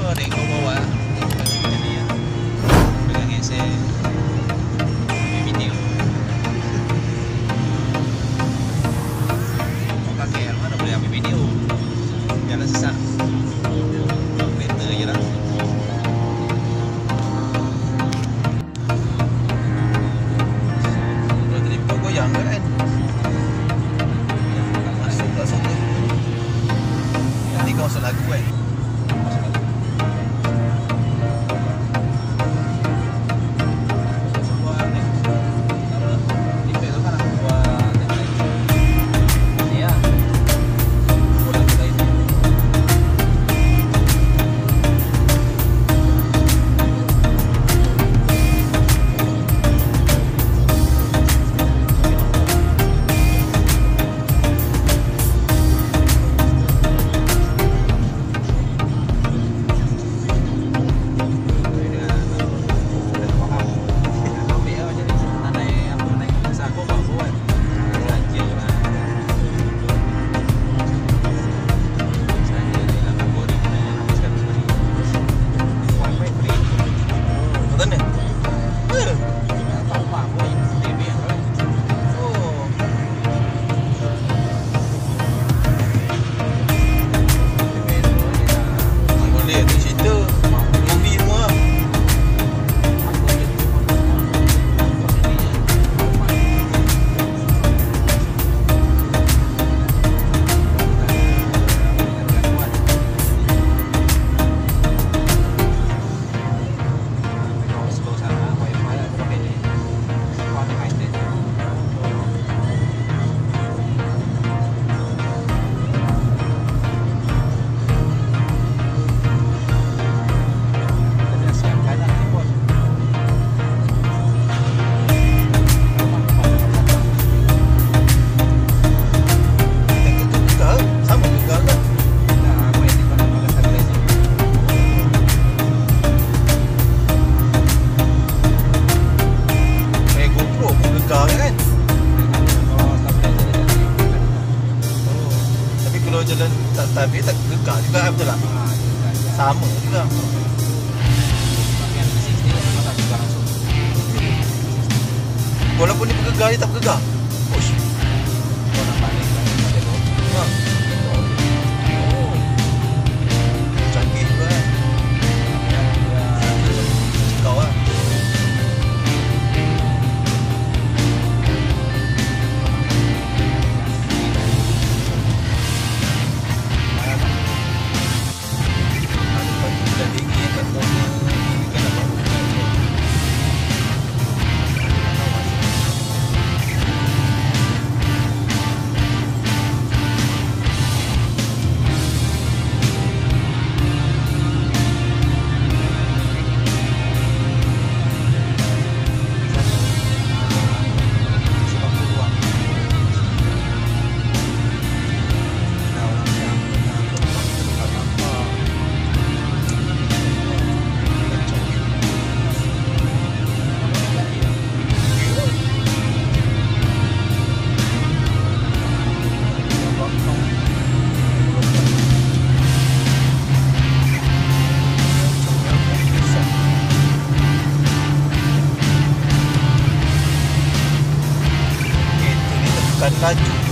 Oh, tengok bawah. Jadi ya. Pegang handset. Video. Mau pakai yang mana boleh ambil video. Jangan sesak. Kereta je lah. Kalau telefon goyang kan? Masuk tak sana. Nanti kau masuk lagu kan? Jalan tapi tak gegar juga betul tak? Sama juga. Walaupun dia bergegar dia tak bergegar. Ush. Kau nak balik kan? Ha. Canggih juga kan? Kau lah. Laju